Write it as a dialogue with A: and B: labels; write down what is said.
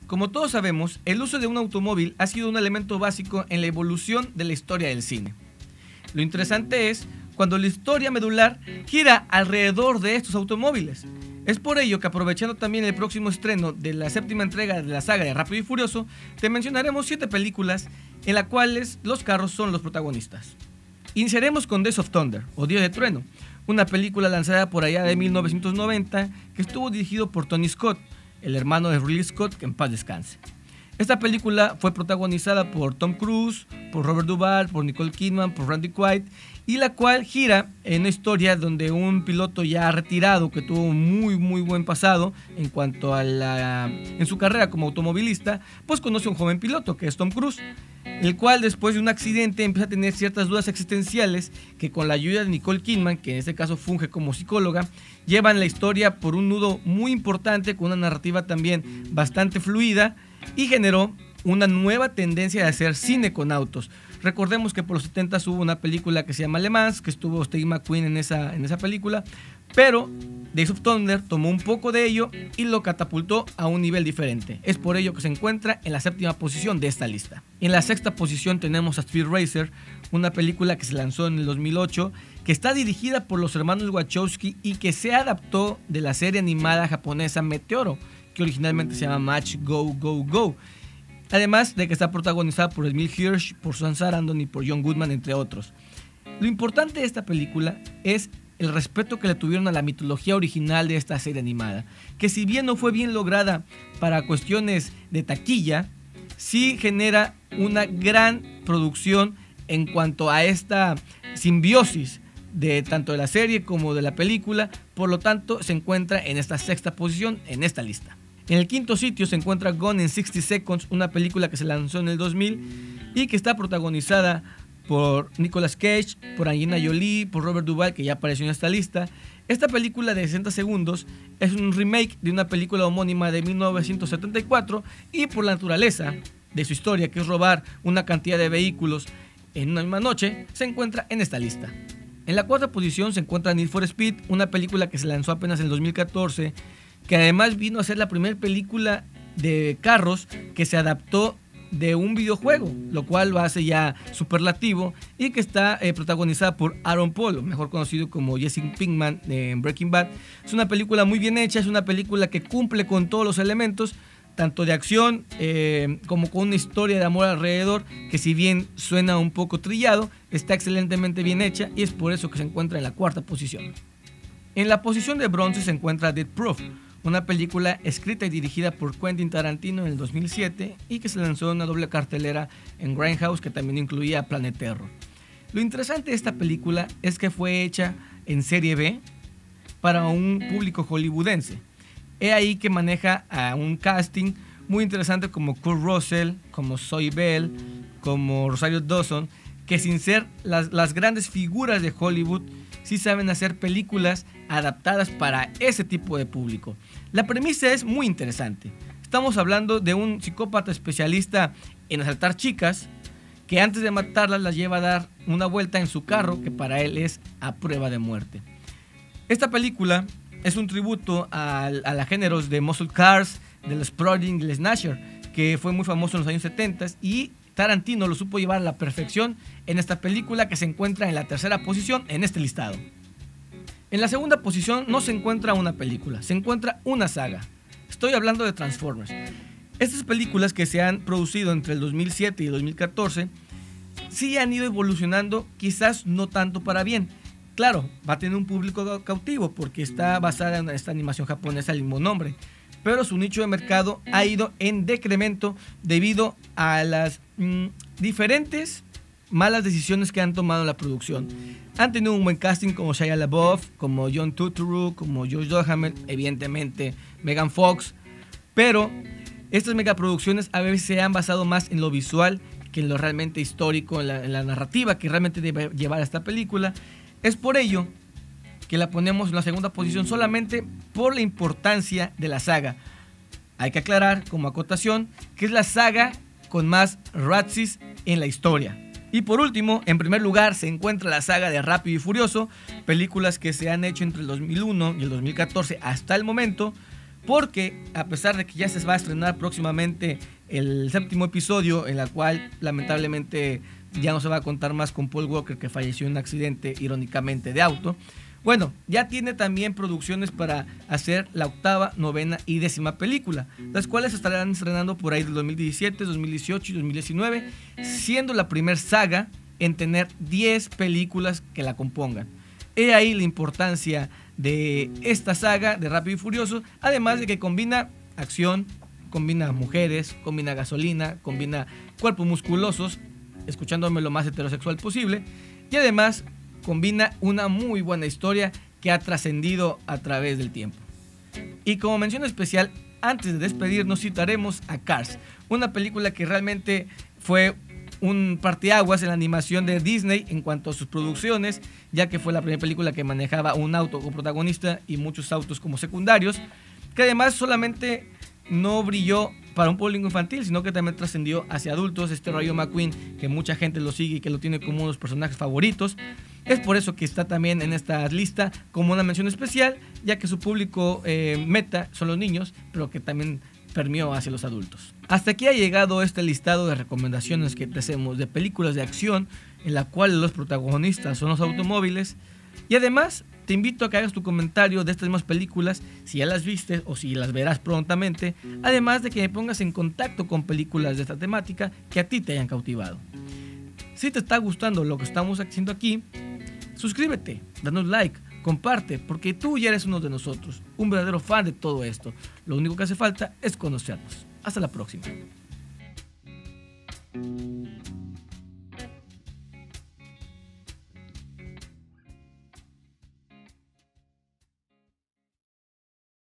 A: Como todos sabemos, el uso de un automóvil ha sido un elemento básico en la evolución de la historia del cine. Lo interesante es cuando la historia medular gira alrededor de estos automóviles. Es por ello que, aprovechando también el próximo estreno de la séptima entrega de la saga de Rápido y Furioso, te mencionaremos 7 películas en las cuales los carros son los protagonistas. Iniciaremos con Days of Thunder, o Días de Trueno, una película lanzada por allá de 1990 que estuvo dirigido por Tony Scott, el hermano de Ridley Scott, que en paz descanse. Esta película fue protagonizada por Tom Cruise, por Robert Duvall, por Nicole Kidman, por Randy Quaid, y la cual gira en una historia donde un piloto ya retirado que tuvo muy buen pasado en cuanto a en su carrera como automovilista, pues conoce a un joven piloto que es Tom Cruise, el cual después de un accidente empieza a tener ciertas dudas existenciales que, con la ayuda de Nicole Kidman, que en este caso funge como psicóloga, llevan la historia por un nudo muy importante, con una narrativa también bastante fluida, y generó una nueva tendencia de hacer cine con autos. Recordemos que por los 70 hubo una película que se llama Le Mans, que estuvo Steve McQueen en esa película, pero Days of Thunder tomó un poco de ello y lo catapultó a un nivel diferente. Es por ello que se encuentra en la séptima posición de esta lista. En la sexta posición tenemos a Speed Racer, una película que se lanzó en el 2008, que está dirigida por los hermanos Wachowski y que se adaptó de la serie animada japonesa Meteoro, que originalmente se llama Match Go Go Go. Además de que está protagonizada por Emile Hirsch, por Susan Sarandon y por John Goodman, entre otros. Lo importante de esta película es el respeto que le tuvieron a la mitología original de esta serie animada, que si bien no fue bien lograda para cuestiones de taquilla, sí genera una gran producción en cuanto a esta simbiosis de tanto de la serie como de la película. Por lo tanto, se encuentra en esta sexta posición en esta lista. En el quinto sitio se encuentra Gone in 60 Seconds, una película que se lanzó en el 2000 y que está protagonizada por Nicolas Cage, por Angelina Jolie, por Robert Duvall, que ya apareció en esta lista. Esta película de 60 segundos es un remake de una película homónima de 1974, y por la naturaleza de su historia, que es robar una cantidad de vehículos en una misma noche, se encuentra en esta lista. En la cuarta posición se encuentra Need for Speed, una película que se lanzó apenas en el 2014, que además vino a ser la primera película de carros que se adaptó de un videojuego, lo cual lo hace ya superlativo, y que está protagonizada por Aaron Paul, mejor conocido como Jesse Pinkman en Breaking Bad. Es una película muy bien hecha, es una película que cumple con todos los elementos, tanto de acción como con una historia de amor alrededor, que si bien suena un poco trillado, está excelentemente bien hecha, y es por eso que se encuentra en la cuarta posición. En la posición de bronce se encuentra Death Proof, una película escrita y dirigida por Quentin Tarantino en el 2007 y que se lanzó en una doble cartelera en Grindhouse, que también incluía Planet Terror. Lo interesante de esta película es que fue hecha en serie B para un público hollywoodense. He ahí que maneja a un casting muy interesante como Kurt Russell, como Zoe Bell, como Rosario Dawson, que sin ser las grandes figuras de Hollywood, sí saben hacer películas adaptadas para ese tipo de público. La premisa es muy interesante. Estamos hablando de un psicópata especialista en asaltar chicas, que antes de matarlas las lleva a dar una vuelta en su carro, que para él es a prueba de muerte. Esta película es un tributo a los géneros de Muscle Cars, del Sprodding y el Snatcher, que fue muy famoso en los años 70, y Tarantino lo supo llevar a la perfección en esta película, que se encuentra en la tercera posición en este listado. En la segunda posición no se encuentra una película, se encuentra una saga. Estoy hablando de Transformers. Estas películas, que se han producido entre el 2007 y el 2014, sí han ido evolucionando, quizás no tanto para bien. Claro, va a tener un público cautivo porque está basada en esta animación japonesa del mismo nombre, pero su nicho de mercado ha ido en decremento debido a las diferentes malas decisiones que han tomado en la producción. Han tenido un buen casting como Shia LaBeouf, como John Turturro, como Josh Duhamel, evidentemente Megan Fox, pero estas megaproducciones a veces se han basado más en lo visual que en lo realmente histórico, en la narrativa que realmente debe llevar a esta película. Es por ello que la ponemos en la segunda posición, solamente por la importancia de la saga. Hay que aclarar como acotación que es la saga con más Razzies en la historia. Y por último, en primer lugar se encuentra la saga de Rápido y Furioso, películas que se han hecho entre el 2001 y el 2014 hasta el momento, porque a pesar de que ya se va a estrenar próximamente el 7º episodio, en la cual lamentablemente ya no se va a contar más con Paul Walker, que falleció en un accidente irónicamente de auto, bueno, ya tiene también producciones para hacer la 8ª, 9ª y 10ª película, las cuales se estarán estrenando por ahí del 2017, 2018 y 2019, siendo la primer saga en tener 10 películas que la compongan. He ahí la importancia de esta saga de Rápido y Furioso, además de que combina acción, combina mujeres, combina gasolina, combina cuerpos musculosos, escuchándome lo más heterosexual posible, y además combina una muy buena historia que ha trascendido a través del tiempo. Y como mención especial, antes de despedirnos citaremos a Cars, una película que realmente fue un parteaguas en la animación de Disney en cuanto a sus producciones, ya que fue la primera película que manejaba un auto como protagonista y muchos autos como secundarios, que además solamente no brilló para un público infantil, sino que también trascendió hacia adultos. Este Rayo McQueen, que mucha gente lo sigue y que lo tiene como uno de los personajes favoritos, es por eso que está también en esta lista como una mención especial, ya que su público meta son los niños, pero que también permeó hacia los adultos. Hasta aquí ha llegado este listado de recomendaciones que te hacemos de películas de acción en la cual los protagonistas son los automóviles, y además te invito a que hagas tu comentario de estas mismas películas, si ya las viste o si las verás prontamente, además de que me pongas en contacto con películas de esta temática que a ti te hayan cautivado. Si te está gustando lo que estamos haciendo aquí, suscríbete, danos like, comparte, porque tú ya eres uno de nosotros, un verdadero fan de todo esto. Lo único que hace falta es conocernos. Hasta la próxima.